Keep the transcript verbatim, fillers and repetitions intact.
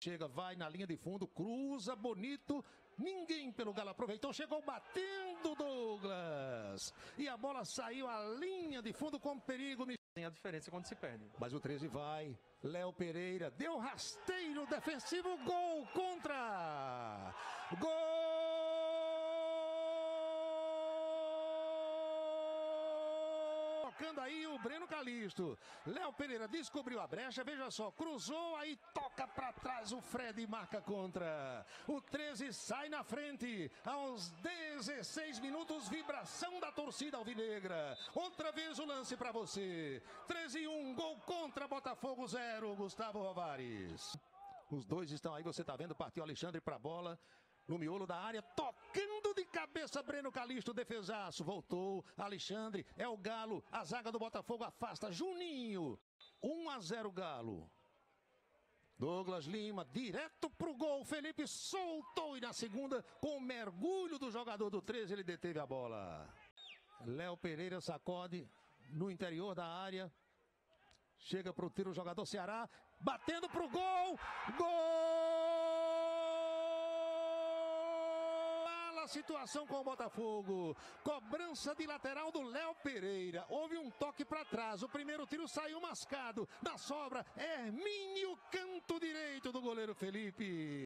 Chega, vai na linha de fundo, cruza, bonito. Ninguém pelo Galo aproveitou, chegou batendo Douglas. E a bola saiu à linha de fundo com perigo. Tem a diferença quando se perde. Mas o treze vai. Léo Pereira deu rasteiro defensivo. Gol contra. Gol! Tocando aí o Breno Calixto. Léo Pereira descobriu a brecha. Veja só, cruzou, aí toca para trás o Fred, marca contra. O treze sai na frente. Aos dezesseis minutos, vibração da torcida alvinegra. Outra vez o lance para você. treze a um, gol contra, Botafogo zero, Gustavo Rovares. Os dois estão aí, você está vendo, partiu Alexandre para a bola. No miolo da área, tocando de cabeça, Breno Calixto, defesaço, voltou, Alexandre, é o Galo, a zaga do Botafogo afasta, Juninho, um a zero Galo. Douglas Lima, direto pro gol, Felipe soltou e na segunda, com o mergulho do jogador do treze, ele deteve a bola. Léo Pereira sacode no interior da área, chega pro tiro o jogador Ceará, batendo pro gol, gol! Situação com o Botafogo, cobrança de lateral do Léo Pereira, houve um toque para trás, o primeiro tiro saiu mascado, na sobra, Hermínio, canto direito do goleiro Felipe.